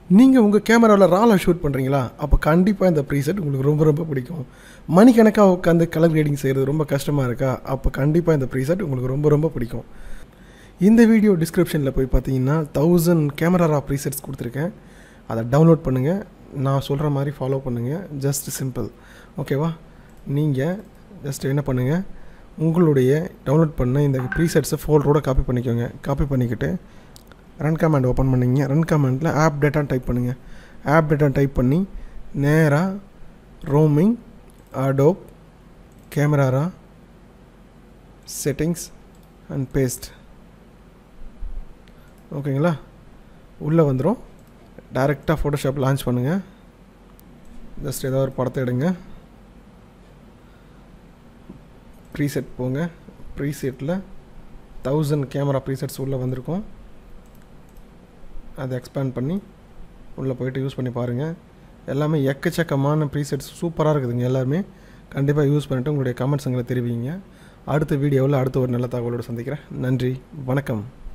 நீங்கள் உங்கள் கேமராவில் ராவில் ஷூட் பண்ணுறீங்களா, அப்போ கண்டிப்பாக இந்த ப்ரீசெட் உங்களுக்கு ரொம்ப ரொம்ப பிடிக்கும். மணிக்கணக்காக உட்காந்து கலர் கிரேடிங் செய்கிறது ரொம்ப கஷ்டமாக இருக்கா, அப்போ கண்டிப்பாக இந்த ப்ரீசெட் உங்களுக்கு ரொம்ப ரொம்ப பிடிக்கும். இந்த வீடியோ டிஸ்கிரிப்ஷனில் போய் பார்த்தீங்கன்னா 1000 கேமரா ரா ப்ரீசெட்ஸ் கொடுத்துருக்கேன். அதை டவுன்லோட் பண்ணுங்கள். நான் சொல்கிற மாதிரி ஃபாலோ பண்ணுங்கள். Just simple. ஓகேவா? நீங்கள் ஜஸ்ட் என்ன பண்ணுங்கள், உங்களுடைய டவுன்லோட் பண்ண இந்த ப்ரீசெட்ஸை ஃபோல்டரோட காப்பி பண்ணிக்கோங்க. காப்பி பண்ணிக்கிட்டு ரன் கமாண்ட் ஓப்பன் பண்ணிங்க. ரன் கமாண்டில் ஆப் டேட்டான்னு டைப் பண்ணுங்கள். ஆப் டேட்டான்னு டைப் பண்ணி நேராக roaming Adobe camera raw settings and paste. ஓகேங்களா? உள்ளே வந்துடும். டைரெக்டாக ஃபோட்டோஷாப் லான்ச் பண்ணுங்கள். ஜஸ்ட் ஏதோ ஒரு படத்தை எடுங்க. ப்ரீசெட் போங்க. ப்ரீசெட்டில் 1000 கேமரா ப்ரீசெட்ஸ் உள்ளே வந்திருக்கும். அதை எக்ஸ்பேண்ட் பண்ணி உள்ளே போய்ட்டு யூஸ் பண்ணி பாருங்கள். எல்லாமே எக்கச்சக்கமான ப்ரீசெட்ஸ் சூப்பராக இருக்குதுங்க. எல்லாருமே கண்டிப்பாக யூஸ் பண்ணிவிட்டு உங்களுடைய கமெண்ட்ஸுங்களை தெரிவிங்க. அடுத்த வீடியோவில் அடுத்த ஒரு நல்ல தகவலோடு சந்திக்கிறேன். நன்றி, வணக்கம்.